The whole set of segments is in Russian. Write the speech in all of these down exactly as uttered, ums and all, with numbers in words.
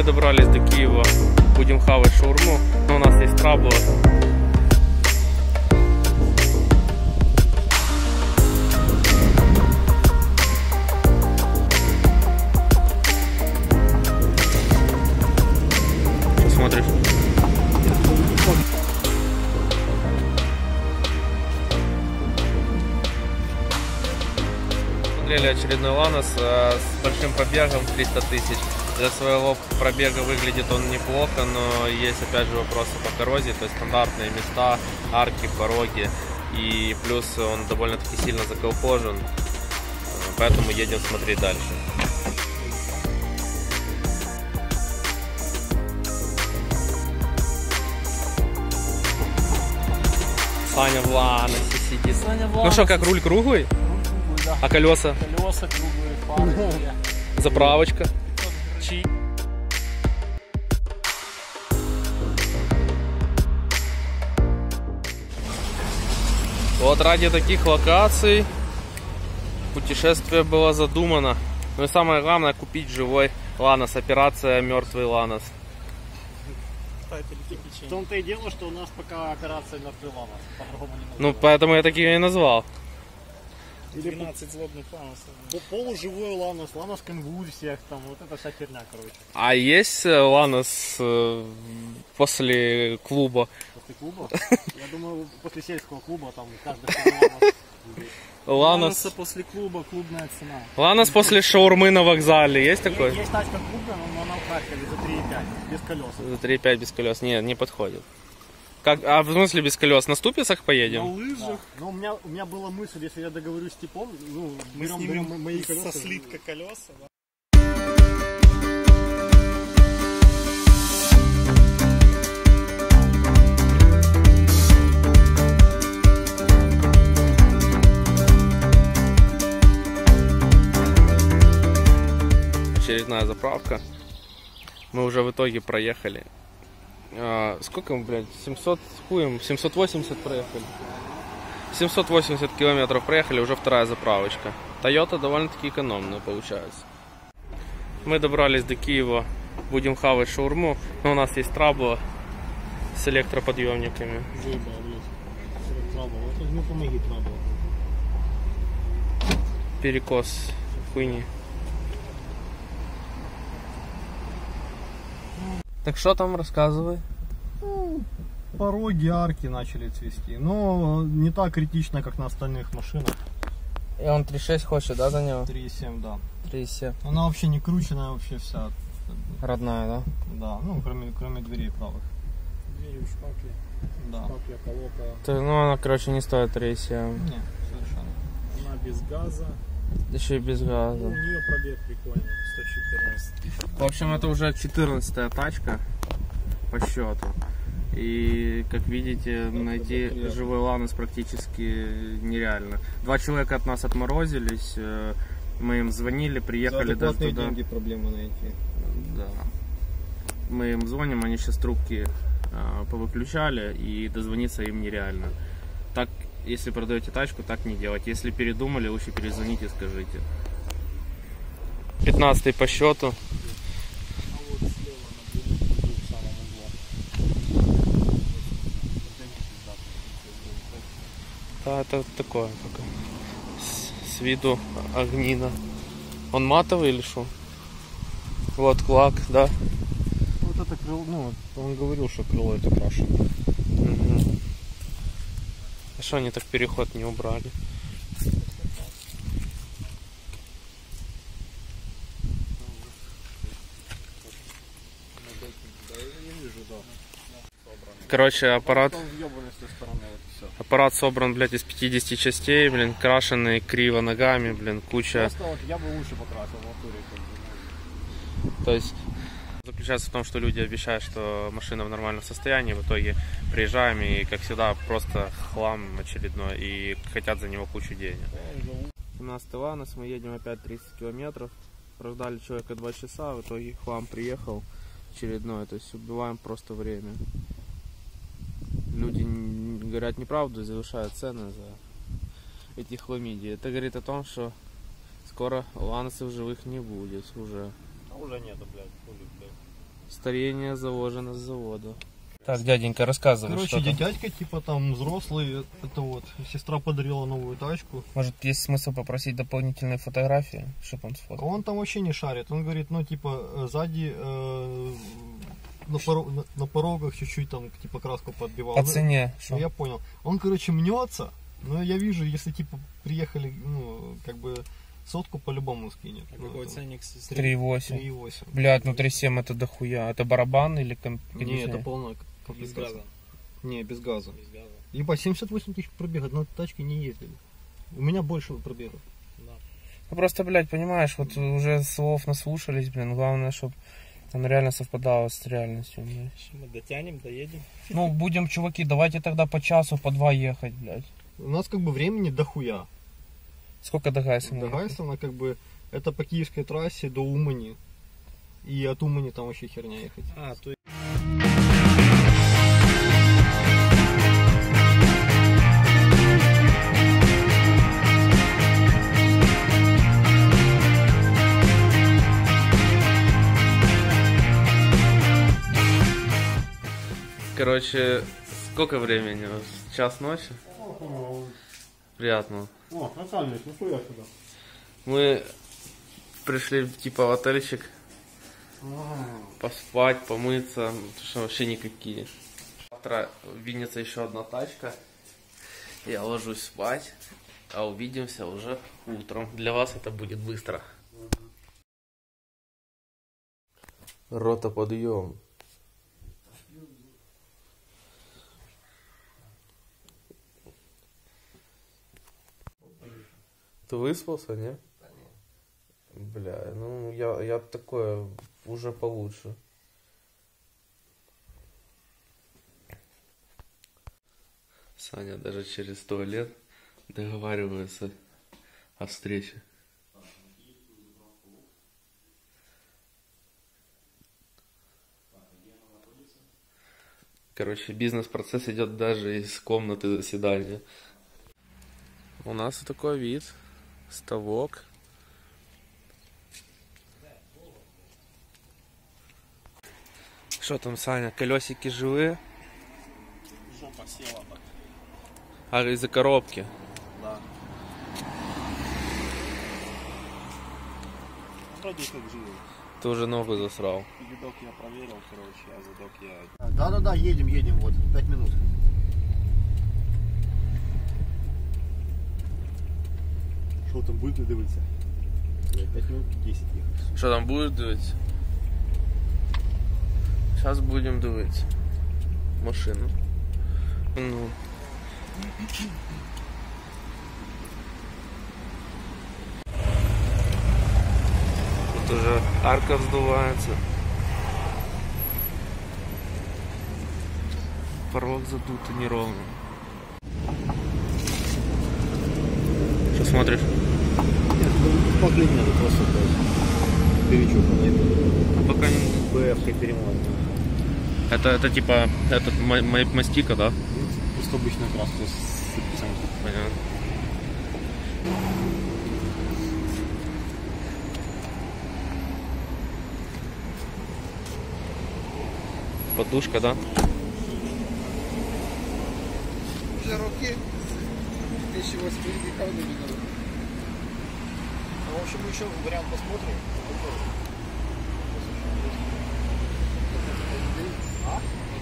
Мы добрались до Киева, будем хавать шаурму, но у нас есть траблы. Что смотришь? Смотрели очередной Ланос с большим пробегом триста тысяч. Для своего пробега выглядит он неплохо, но есть опять же вопросы по коррозии, то есть стандартные места, арки, пороги, и плюс он довольно-таки сильно заколхожен, поэтому едем смотреть дальше. Саня в Ланосе сидит. Саня в Ну что, как руль круглый? Руль круглый, да. А колеса? Колеса круглые, фары. Заправочка. Чи. Вот ради таких локаций путешествие было задумано. Ну и самое главное, купить живой Ланос. Операция «Мертвый Ланос». В том-то и дело, что у нас пока операция «Мертвый Ланос». По-другому не можно. Ну поэтому я так ее и назвал. двенадцать злобных Ланосов. Полуживой Ланос, Ланос в конвульсиях, там вот эта вся херня, короче. А есть Ланос э, после клуба? После клуба? Я думаю, после сельского клуба там каждый Ланос. Ланос после клуба, клубная цена. Ланос после шаурмы на вокзале. Есть такой? Есть, есть тачка клубная, но она в Харькове за три и пять, без колес. За три и пять без колес. Нет, не подходит. Как, а в смысле без колес? На ступицах поедем? На лыжах. Да. Ну, у меня, у меня была мысль, если я договорюсь с типом, ну, мы берем, берем мои колеса. Со слитка колеса, да. Очередная заправка. Мы уже в итоге проехали. А, сколько мы, блядь, семьсот хуем, семьсот восемьдесят проехали. семьсот восемьдесят километров проехали, уже вторая заправочка. Toyota довольно-таки экономная получается. Мы добрались до Киева, будем хавать шаурму, но у нас есть трабла с электроподъемниками. Перекос хуйни. Так что там, рассказывай? Ну, пороги, арки начали цвести, но не так критично, как на остальных машинах. И он три шесть хочет, да, за него? три семь, да. три семь. Она вообще не крученная, вообще вся. Родная, да? Да, ну кроме, кроме дверей правых. Двери, шпакли. Да. Шпакля, колока. То, ну она, короче, не стоит три семь. Нет, совершенно. Она без газа. Еще и без газа. Ну, у нее пробег прикольный, сто четырнадцать. В общем, это уже четырнадцатая тачка по счету. И, как видите, найти живой Ланос практически нереально. Два человека от нас отморозились, мы им звонили, приехали даже туда. Деньги проблемы найти. Да. Мы им звоним, они сейчас трубки э, повыключали, и дозвониться им нереально. Так, если продаете тачку, так не делать. Если передумали, лучше перезвоните и скажите. пятнадцатый по счету. Да, это такое пока. С, с виду огнина. Он матовый или что? Вот клак, да? Вот это крыло, ну, он говорил, что крыло это крашено. Угу. А что они так переход не убрали? Короче, аппарат аппарат собран, блядь, из пятидесяти частей, блин, крашеный криво ногами, блин, куча. Просто вот я бы лучше покрасил в натуре, как бы. То есть заключается в том, что люди обещают, что машина в нормальном состоянии, в итоге приезжаем и, как всегда, просто хлам очередной и хотят за него кучу денег. семнадцатый Ланос, мы едем опять тридцать километров, прождали человека два часа, в итоге хлам приехал очередной, то есть убиваем просто время. Люди говорят неправду и завышают цены за эти хламидии. Это говорит о том, что скоро Ланосов живых не будет уже. А уже нету, блядь, хули, блядь. Старение заложено с завода. Так, дяденька, рассказывай, Короче, что там. дядька, типа там взрослый, это вот, сестра подарила новую тачку. Может, есть смысл попросить дополнительные фотографии, чтобы он А сфоткал? он там вообще не шарит. Он говорит, ну типа сзади э, на, поро- на, на порогах чуть-чуть там типа краску подбивал. По Ну, цене. Ну, я понял. Он, короче, мнется, но я вижу, если типа приехали, ну, как бы сотку по-любому скинет. А Ну, какой там, ценник? три и восемь. три и восемь. Блядь, ну три семь это дохуя. Это барабан или ком- Не, кондиционер? это полная Без комплектация. газа. Не, без газа. Без газа. Ебать, семьдесят восемь тысяч пробега, на тачке не ездили. У меня больше пробега. Да. Ну просто, блядь, понимаешь, вот уже слов наслушались, блин, главное, чтобы оно реально совпадало с реальностью, блядь. Ща мы дотянем, доедем. Ну, будем, чуваки, давайте тогда по часу, по два ехать, блядь. У нас как бы времени дохуя. Сколько до Гайсона? До Гайсона как бы это по киевской трассе до Умани. И от Умани там вообще херня ехать. А, то Короче, сколько времени? Час ночи? Приятно. О, Наталья, ну хуя сюда. Мы пришли типа в отельчик поспать, помыться, потому что вообще никакие. Завтра в Виннице еще одна тачка. Я ложусь спать, а увидимся уже утром. Для вас это будет быстро. Рота, подъем. Ты выспался, не? Бля, ну я, я такое уже получше. Саня даже через туалет договаривается о встрече. Короче, бизнес-процесс идет даже из комнаты заседания. У нас вот такой вид. Ставок. Что там, Саня, колесики живые? жопа села так. А из-за коробки? Да. Вроде как живой. Ты уже ногу засрал. Видок я проверил, короче, а задок я... Да-да-да, едем, едем, вот, пять минут. Что там будет дивитися? пять минут десять ехать. Что там будет дивиться? Сейчас будем дивиться. Машину. Ну. Тут уже арка вздувается. Порог задут и неровно. Что смотришь? Погли надо просто, блядь. Перечуха найду. Пока не... БФ-кой перемолоть. Это, это типа этот ма- ма- мастика, да? Просто обычная краска с сыпцем. Понятно. Подушка, да? Уже руки тысяча восемьдесят года. Ну, в общем, мы еще вариант посмотрим. А?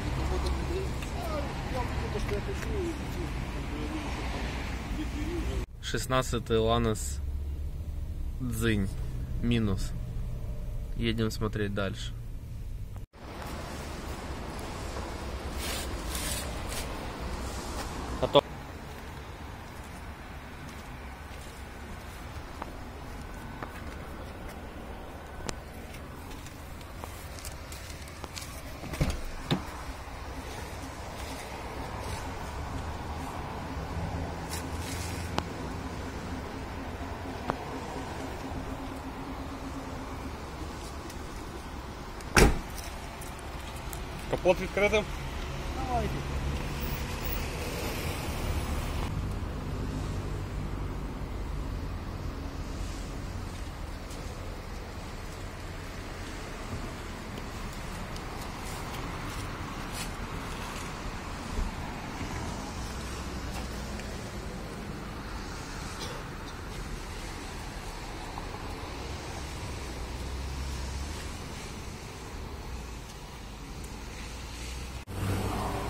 шестнадцатый Ланос Дзынь. Минус. Едем смотреть дальше. А то... Капот відкритим? Давайте.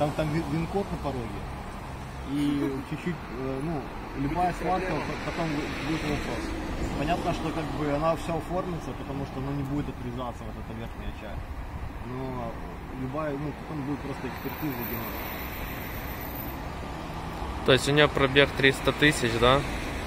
Там, там вин- вин-код на пороге. И чуть-чуть, э, ну, любая сварка потом будет вопрос. Понятно, что как бы она все оформится, потому что она не будет отрезаться, вот эта верхняя часть. Но любая, ну, потом будет просто экспертиза делать. То есть у нее пробег триста тысяч, да?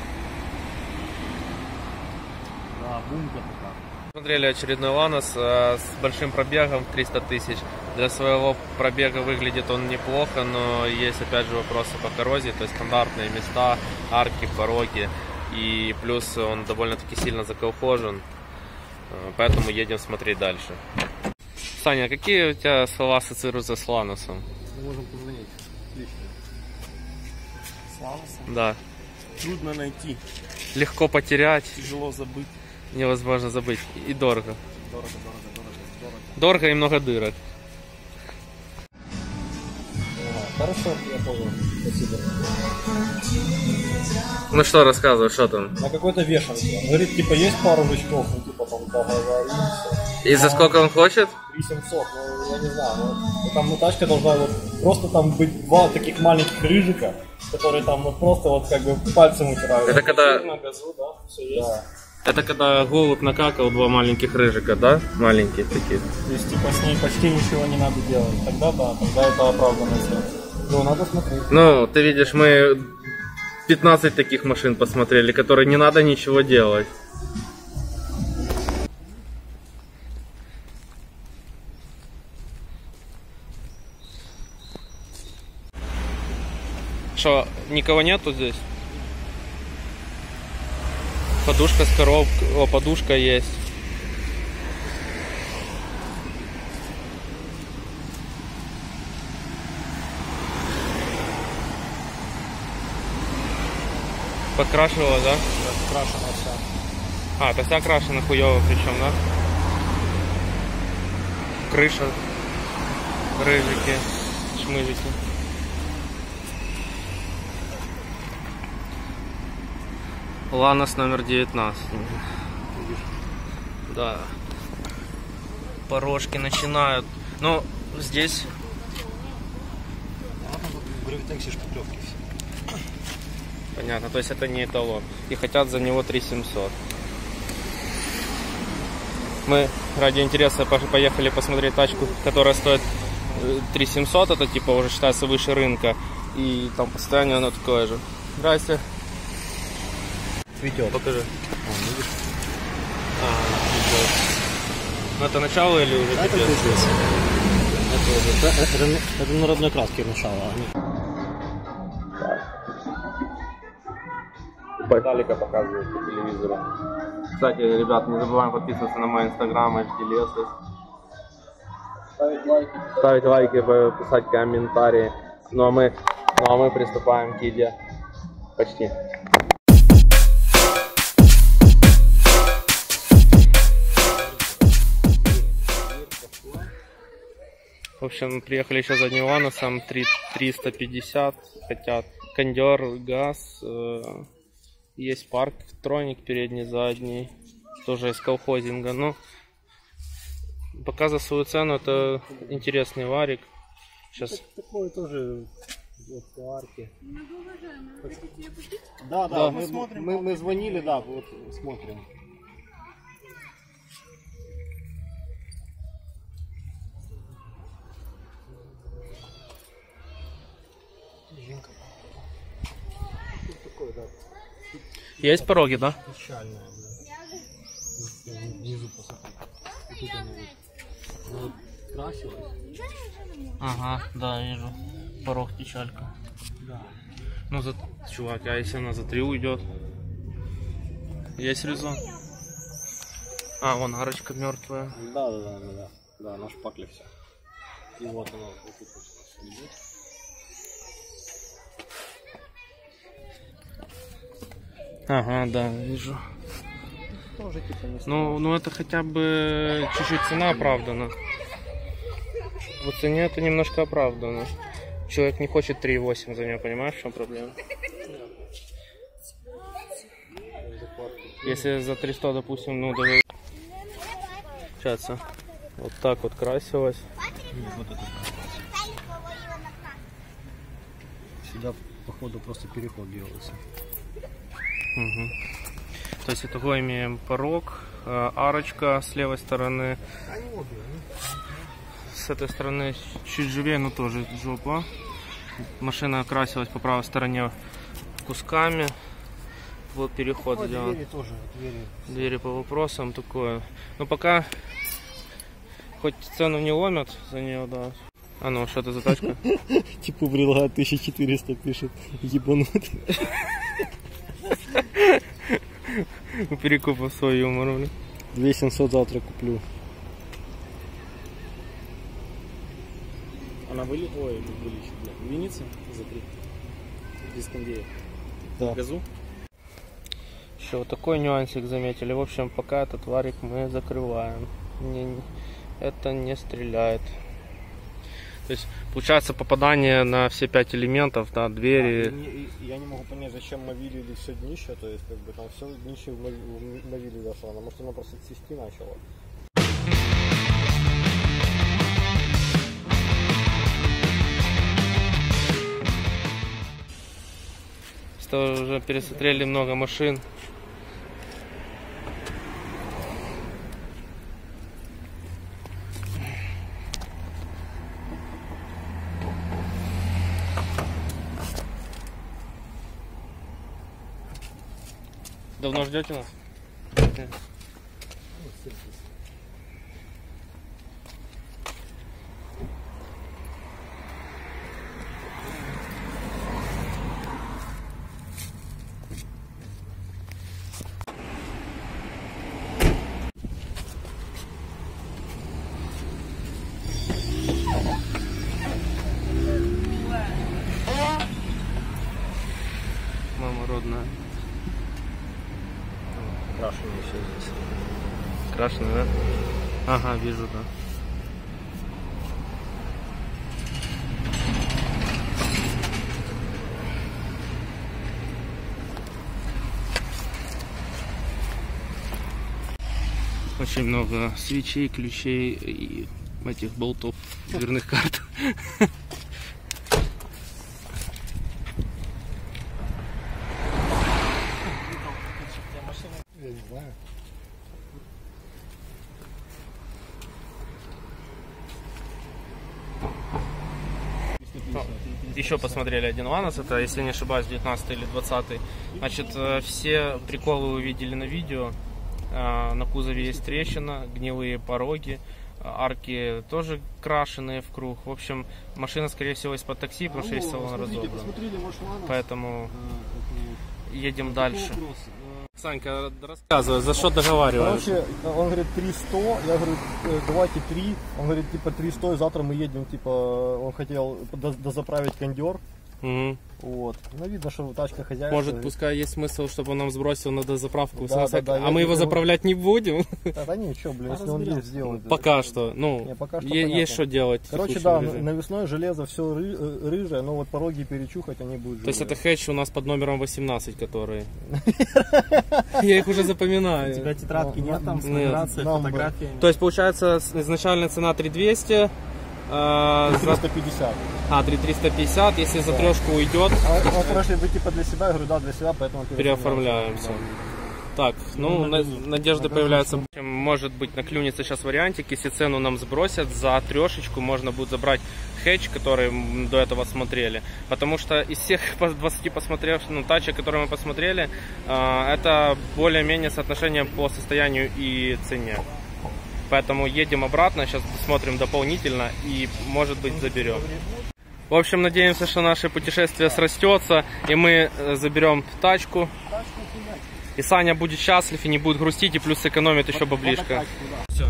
Да, бунка такая. Смотрели очередной Ланос э, с большим пробегом триста тысяч. Для своего пробега выглядит он неплохо, но есть опять же вопросы по коррозии, то есть стандартные места, арки, пороги. И плюс он довольно-таки сильно заколхожен, э, поэтому едем смотреть дальше. Саня, какие у тебя слова ассоциируются с Ланосом? Мы можем позвонить лично. С Ланосом? Да. Трудно найти, Легко потерять, тяжело забыть. невозможно забыть. И дорого. Дорого, дорого, дорого, дорого. Дорого и много дырок. Хорошо, я понял. Спасибо. Ну что, рассказывай, что там? На какой-то вешалке. Он говорит, типа, есть пару жучков, ну, типа, там, договоримся. И за сколько он хочет? три семьсот, ну, я не знаю, ну, там, ну, тачка должна вот, просто там быть два таких маленьких рыжика, которые там, ну, просто вот, как бы, пальцем утирают. Это когда... На газу, да, все есть. Да. Это когда голубь накакал два маленьких рыжика, да? Маленькие такие. То есть, типа, с ней почти ничего не надо делать. Тогда, да, тогда это оправданно все. Ну, надо смотреть. Ну, ты видишь, мы пятнадцать таких машин посмотрели, которые не надо ничего делать. Что, никого нету здесь? Подушка с коробкой, о, подушка есть. Подкрашивала, да? Крашена вся. А, это вся окрашена хуёво причем, да? Крыша, рыжики, шмыжики. Ланос номер девятнадцать. Да. Порожки начинают. Но здесь... В Гравитексе шпаклевки все. Понятно, то есть это не эталон. И хотят за него три семьсот. Мы ради интереса поехали посмотреть тачку, которая стоит три семьсот. Это типа уже считается выше рынка. И там по состоянию оно такое же. Здрасте. Цветет. Покажи. А, видишь? А, цветет. Ну это начало или уже Это пипец? пипец. Это, это, это, это на родной краске начало. Виталика показывают по телевизору. Кстати, ребят, не забываем подписываться на мой инстаграм эйч ди Lexus. Ставить лайки. Ставить лайки, писать комментарии. Ну а мы, ну а мы приступаем к еде. Почти. В общем, приехали еще за одним Ланосом, триста пятьдесят хотят. Кондер, газ, э, есть парктроник передний, задний, тоже из колхозинга. Ну, пока за свою цену это интересный варик. Сейчас. Такое тоже вот арки. Да, Да, да, мы, посмотрим. мы, мы звонили, да, вот смотрим. Такое, да, Есть пороги, да? печальное, да. Внизу посмотри. Тут оно вот, оно вот красилось. Ага, да, вижу. Порог печалька. Да. Ну, за... чувак, а если она за три уйдет? Есть резон? А, вон арочка мертвая. Да, да, да, да, да. Да, на шпакле все. И вот оно вот тут вот лежит. Ага, да, вижу. Тоже типа не Ну, ну это хотя бы чуть-чуть цена оправдана. В цене это немножко оправдано. Человек не хочет три восемь за нее, понимаешь, в чем проблема? Если за триста, допустим, ну даже... Сейчас, вот так вот красилось. вот это. всегда, походу, просто переход делался. Угу. То есть итого имеем порог, арочка с левой стороны. С этой стороны чуть живее, но тоже жопа. Машина окрасилась по правой стороне кусками. Вот переход Ну, сделан. двери тоже, двери. Двери по вопросам такое. Но пока хоть цену не ломят за нее, да. А ну, что это за тачка? Типа брела тысяча четыреста пишет, ебанут. У перекупа свой юмор, блин. две тысячи семьсот завтра куплю. Она выли... Ой, вылечит, бля. Винится закрыть. Без кондея. Да. Газу. Еще вот такой нюансик заметили. В общем, пока этот варик мы закрываем. Не, не, это не стреляет. То есть получается попадание на все пять элементов, да, двери. Да, не, я не могу понять, зачем навилили все днище, то есть как бы там все днище навили дошло, она может она просто цвести начала. Что уже пересмотрели много машин. Давно ждете нас? Мама родная. Крашеные все здесь. Крашеный, да? Ага, вижу, да. Очень много свечей, ключей и этих болтов, дверных карт. Я не знаю. Еще посмотрели один Ланос, это, если не ошибаюсь, девятнадцатый или двадцатый. Значит, все приколы вы видели на видео. На кузове есть трещина, гнилые пороги, арки тоже крашеные в круг. В общем, машина, скорее всего, из-под такси, потому что есть салон разобран. Поэтому едем дальше. Санька, рассказывай, за что договариваешь? Короче, он говорит три сто, я говорю, давайте три. Он говорит, типа три сто, и завтра мы едем, типа, он хотел дозаправить кондер. Угу. Вот. Ну, видно, что тачка хозяйка. Может, пускай есть смысл, чтобы он нам сбросил на дозаправку. Да, да, да, а я мы его его- заправлять не будем. Да, да ничего, блин, если он есть, сделает. Пока что. Ну, Не, пока что е- понятно. есть что делать. в Короче, текущем да, режиме. навесное железо все ры- э, рыжее, но вот пороги перечухать они будут. То есть это железные. хэтч у нас под номером восемнадцать, которые. Я их уже запоминаю. У тебя тетрадки Ну, нет там с нет. нумерацией, Нам бы. фотографиями? То есть получается с- изначальная цена три двести, э, за- триста пятьдесят. а три триста пятьдесят, если за Да. трешку уйдет, А он спрашивает, вы типа для себя? Я говорю, да, для себя, поэтому переоформляемся. Так, ну, на- надежды появляются. Может быть, наклюнется сейчас вариантик, если цену нам сбросят, за трешечку можно будет забрать хэтч, который мы до этого смотрели. Потому что из всех двадцати посмотревших, ну, тачек, которые мы посмотрели, э, это более-менее соотношение по состоянию и цене. Поэтому едем обратно, сейчас смотрим дополнительно и, может быть, заберем. В общем, надеемся, что наше путешествие срастется, и мы э, заберем тачку. И Саня будет счастлив и не будет грустить, и плюс сэкономит еще баблишко. Все.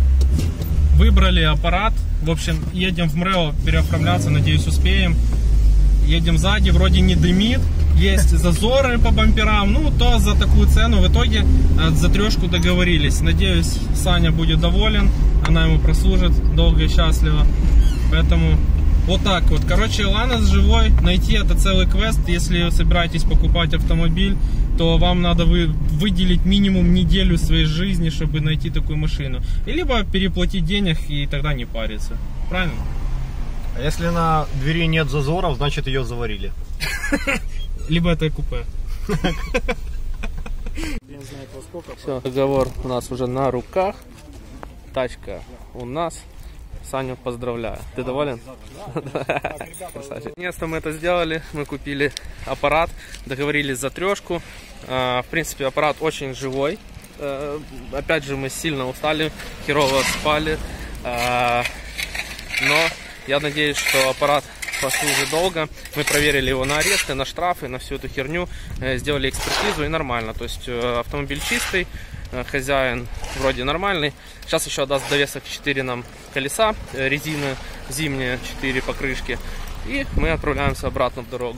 Выбрали аппарат. В общем, едем в МРЭО переоформляться, надеюсь, успеем. Едем сзади, вроде не дымит. Есть зазоры по бамперам. Ну, то за такую цену в итоге за трешку договорились. Надеюсь, Саня будет доволен. Она ему прослужит долго и счастливо. Поэтому вот так вот. Короче, Ланос живой. Найти это целый квест. Если собираетесь покупать автомобиль, то вам надо вы, выделить минимум неделю своей жизни, чтобы найти такую машину. И либо переплатить денег и тогда не париться. Правильно? А если на двери нет зазоров, значит ее заварили. Либо это купе. Я не знаю, во сколько. Все, договор у нас уже на руках. Тачка у нас. Саню поздравляю. Ты доволен? Наконец-то мы это сделали. Мы купили аппарат, договорились за трешку. В принципе, аппарат очень живой. Опять же, мы сильно устали, херово спали. Но я надеюсь, что аппарат послужит долго. Мы проверили его на аресты, на штрафы, на всю эту херню. Сделали экспертизу и нормально. То есть автомобиль чистый, хозяин вроде нормальный. Сейчас еще даст довесок четыре нам колеса, резины зимние четыре покрышки. И мы отправляемся обратно в дорогу.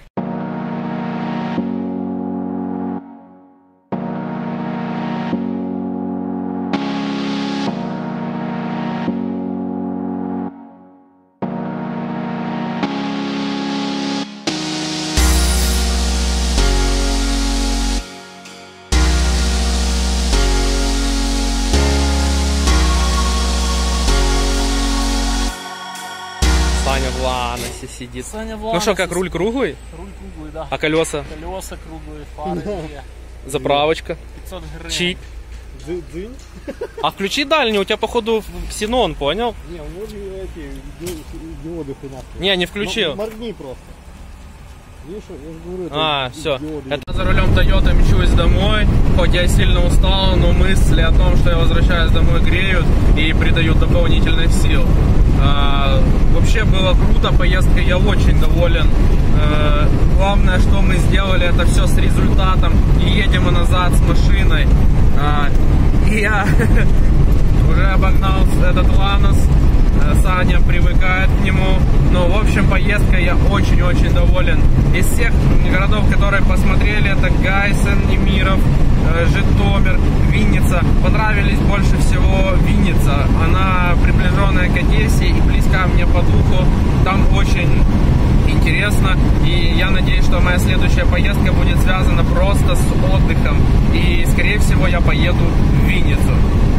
Саня в Ланосе сидит. Саня в Ну Ланосе. что, как руль круглый? Руль круглый, да. А колеса? Колеса круглые, фары две. Заправочка. пятьсот гривен. Чик. Дзынь. А включи дальний, у тебя походу ксенон, понял? Не, у него же эти диоды хрена. Не, не включил. Моргни просто. Видишь, я же говорю, это А, все. диоды. Это за рулем Toyota мчусь домой. Хоть я сильно устал, но мысли о том, что я возвращаюсь домой, греют и придают дополнительных сил. А, вообще было круто, поездка, я очень доволен. А, главное, что мы сделали, это все с результатом. И едем мы назад с машиной. А, и я уже обогнал этот Ланос. Саня привыкает к нему. Но, в общем, поездка я очень-очень доволен. Из всех городов, которые посмотрели, это Гайсен, Немиров, Житомир, Винница. Понравились больше всего Винница. Она приближенная к Одессе и близка мне по духу. Там очень интересно. И я надеюсь, что моя следующая поездка будет связана просто с отдыхом. И, скорее всего, я поеду в Винницу.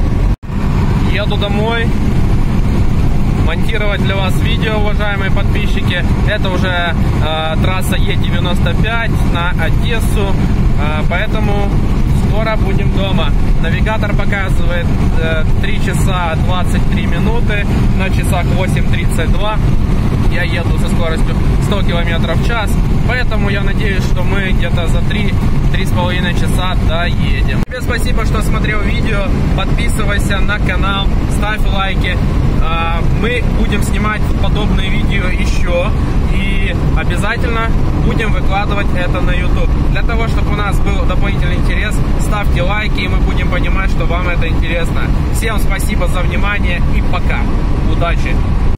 Еду домой монтировать для вас видео, уважаемые подписчики. Это уже э, трасса Е девяносто пять на Одессу, э, поэтому скоро будем дома. Навигатор показывает э, три часа двадцать три минуты, на часах восемь тридцать два. Я еду со скоростью сто километров в час, поэтому я надеюсь, что мы где-то за три-три с половиной часа доедем. Тебе спасибо, что смотрел видео. Подписывайся на канал, ставь лайки. Мы будем снимать подобные видео еще и обязательно будем выкладывать это на YouTube. Для того, чтобы у нас был дополнительный интерес, ставьте лайки, и мы будем понимать, что вам это интересно. Всем спасибо за внимание и пока. Удачи!